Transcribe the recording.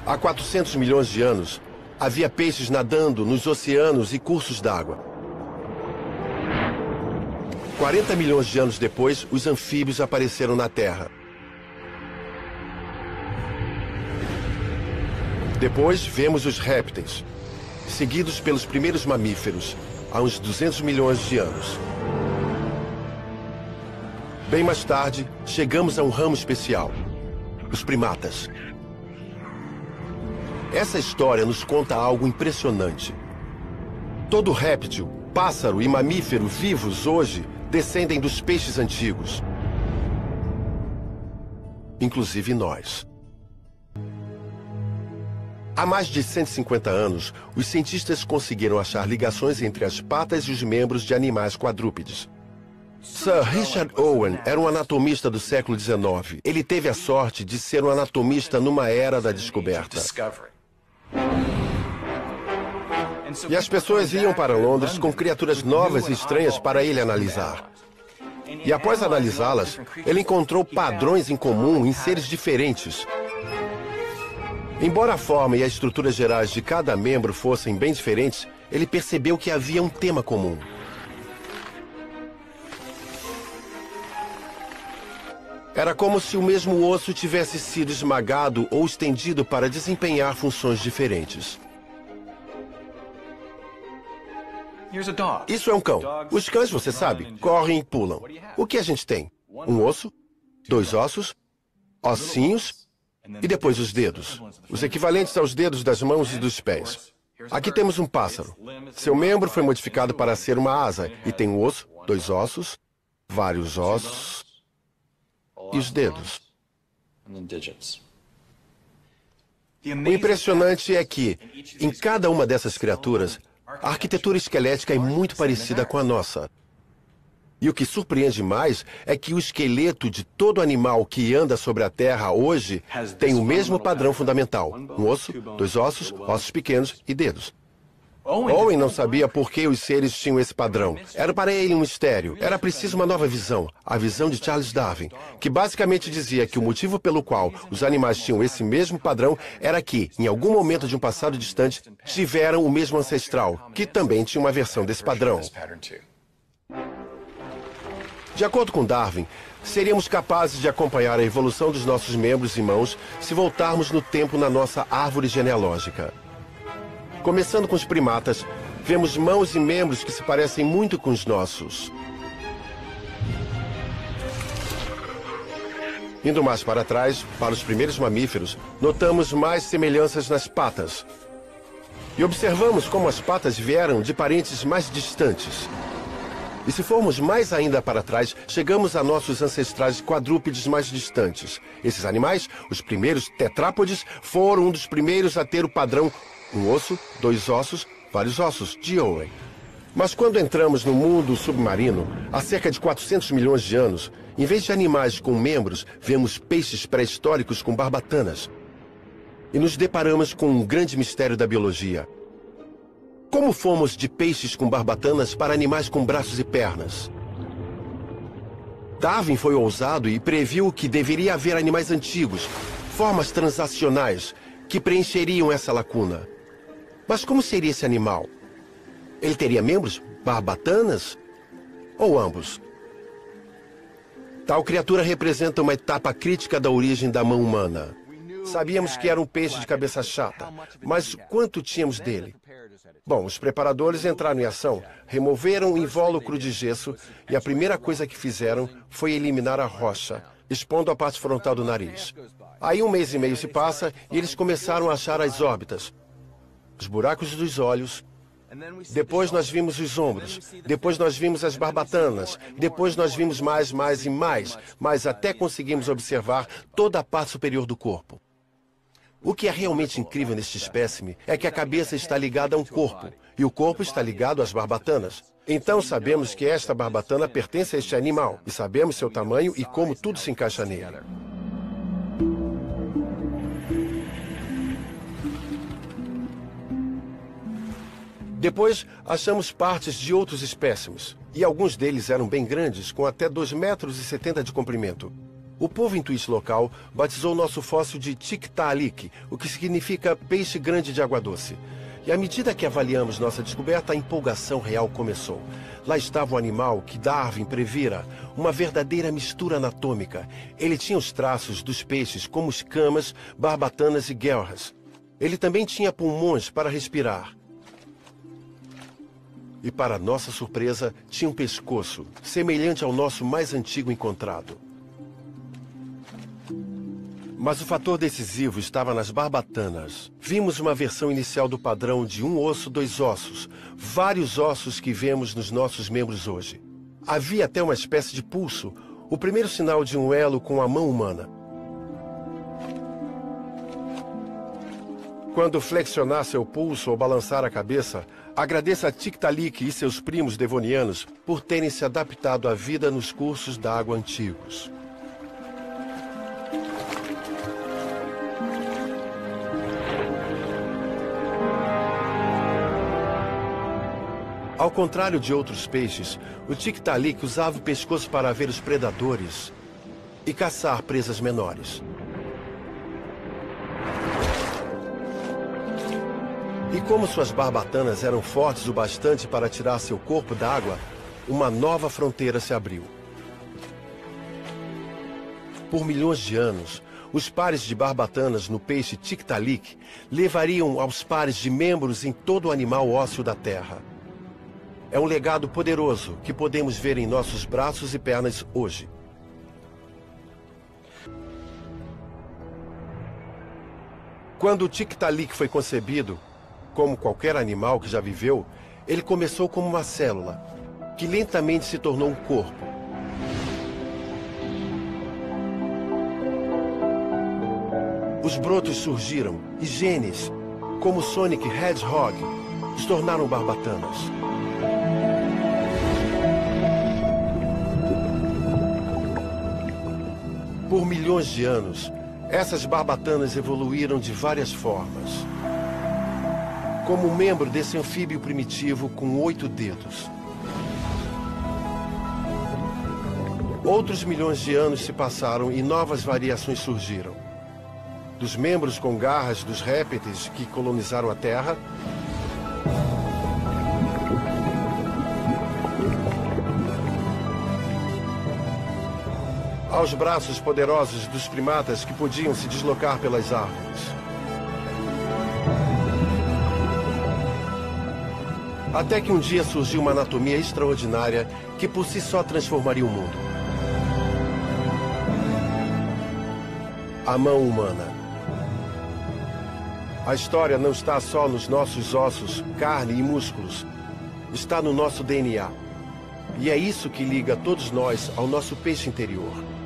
Há 400 milhões de anos, havia peixes nadando nos oceanos e cursos d'água. 40 milhões de anos depois, os anfíbios apareceram na Terra. Depois, vemos os répteis, seguidos pelos primeiros mamíferos, há uns 200 milhões de anos. Bem mais tarde, chegamos a um ramo especial, os primatas. Essa história nos conta algo impressionante. Todo réptil, pássaro e mamífero vivos hoje descendem dos peixes antigos. Inclusive nós. Há mais de 150 anos, os cientistas conseguiram achar ligações entre as patas e os membros de animais quadrúpedes. Sir Richard Owen era um anatomista do século XIX. Ele teve a sorte de ser um anatomista numa era da descoberta. E as pessoas iam para Londres com criaturas novas e estranhas para ele analisar. E após analisá-las, ele encontrou padrões em comum em seres diferentes. Embora a forma e as estruturas gerais de cada membro fossem bem diferentes, ele percebeu que havia um tema comum. Era como se o mesmo osso tivesse sido esmagado ou estendido para desempenhar funções diferentes. Isso é um cão. Os cães, você sabe, correm e pulam. O que a gente tem? Um osso, dois ossos, ossinhos e depois os dedos. Os equivalentes aos dedos das mãos e dos pés. Aqui temos um pássaro. Seu membro foi modificado para ser uma asa e tem um osso, dois ossos, vários ossos e os dedos. O impressionante é que, em cada uma dessas criaturas, a arquitetura esquelética é muito parecida com a nossa. E o que surpreende mais é que o esqueleto de todo animal que anda sobre a Terra hoje tem o mesmo padrão fundamental. Um osso, dois ossos, ossos pequenos e dedos. Owen não sabia por que os seres tinham esse padrão. Era para ele um mistério. Era preciso uma nova visão, a visão de Charles Darwin, que basicamente dizia que o motivo pelo qual os animais tinham esse mesmo padrão era que, em algum momento de um passado distante, tiveram o mesmo ancestral, que também tinha uma versão desse padrão. De acordo com Darwin, seríamos capazes de acompanhar a evolução dos nossos membros e mãos se voltarmos no tempo na nossa árvore genealógica. Começando com os primatas, vemos mãos e membros que se parecem muito com os nossos. Indo mais para trás, para os primeiros mamíferos, notamos mais semelhanças nas patas. E observamos como as patas vieram de parentes mais distantes. E se formos mais ainda para trás, chegamos a nossos ancestrais quadrúpedes mais distantes. Esses animais, os primeiros tetrápodes, foram um dos primeiros a ter o padrão um osso, dois ossos, vários ossos, de Owen. Mas quando entramos no mundo submarino, há cerca de 400 milhões de anos, em vez de animais com membros, vemos peixes pré-históricos com barbatanas. E nos deparamos com um grande mistério da biologia. Como fomos de peixes com barbatanas para animais com braços e pernas? Darwin foi ousado e previu que deveria haver animais antigos, formas transacionais, que preencheriam essa lacuna. Mas como seria esse animal? Ele teria membros, barbatanas ou ambos? Tal criatura representa uma etapa crítica da origem da mão humana. Sabíamos que era um peixe de cabeça chata, mas quanto tínhamos dele? Bom, os preparadores entraram em ação, removeram o invólucro de gesso e a primeira coisa que fizeram foi eliminar a rocha, expondo a parte frontal do nariz. Aí 1 mês e meio se passa e eles começaram a achar as órbitas, os buracos dos olhos. Depois nós vimos os ombros, depois nós vimos as barbatanas, depois nós vimos mais e mais, mas até conseguimos observar toda a parte superior do corpo. O que é realmente incrível neste espécime é que a cabeça está ligada a um corpo, e o corpo está ligado às barbatanas. Então sabemos que esta barbatana pertence a este animal, e sabemos seu tamanho e como tudo se encaixa nele. Depois, achamos partes de outros espécimes, e alguns deles eram bem grandes, com até 2,70 metros de comprimento. O povo intuit local batizou nosso fóssil de Tiktaalik, o que significa peixe grande de água doce. E à medida que avaliamos nossa descoberta, a empolgação real começou. Lá estava o animal que Darwin previra, uma verdadeira mistura anatômica. Ele tinha os traços dos peixes, como escamas, barbatanas e guelras. Ele também tinha pulmões para respirar. E, para nossa surpresa, tinha um pescoço, semelhante ao nosso mais antigo encontrado. Mas o fator decisivo estava nas barbatanas. Vimos uma versão inicial do padrão de um osso, dois ossos, vários ossos que vemos nos nossos membros hoje. Havia até uma espécie de pulso, o primeiro sinal de um elo com a mão humana. Quando flexionar seu pulso ou balançar a cabeça, agradeça a Tiktaalik e seus primos devonianos por terem se adaptado à vida nos cursos d'água antigos. Ao contrário de outros peixes, o Tiktaalik usava o pescoço para ver os predadores e caçar presas menores. E como suas barbatanas eram fortes o bastante para tirar seu corpo d'água, uma nova fronteira se abriu. Por milhões de anos, os pares de barbatanas no peixe Tiktaalik levariam aos pares de membros em todo o animal ósseo da Terra. É um legado poderoso que podemos ver em nossos braços e pernas hoje. Quando o Tiktaalik foi concebido, como qualquer animal que já viveu, ele começou como uma célula, que lentamente se tornou um corpo. Os brotos surgiram e genes, como Sonic Hedgehog, se tornaram barbatanas. Por milhões de anos, essas barbatanas evoluíram de várias formas. Como membro desse anfíbio primitivo com 8 dedos. Outros milhões de anos se passaram e novas variações surgiram. Dos membros com garras dos répteis que colonizaram a Terra, aos braços poderosos dos primatas que podiam se deslocar pelas árvores. Até que um dia surgiu uma anatomia extraordinária que por si só transformaria o mundo. A mão humana. A história não está só nos nossos ossos, carne e músculos. Está no nosso DNA. E é isso que liga todos nós ao nosso peixe interior.